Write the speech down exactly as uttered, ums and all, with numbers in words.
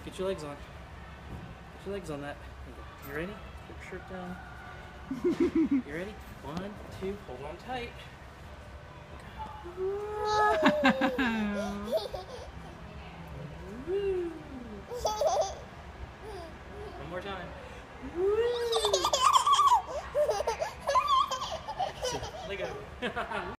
Get your legs on. Get your legs on that. You ready? Put your shirt down. You ready? One, two, hold on tight. One more time. Let go.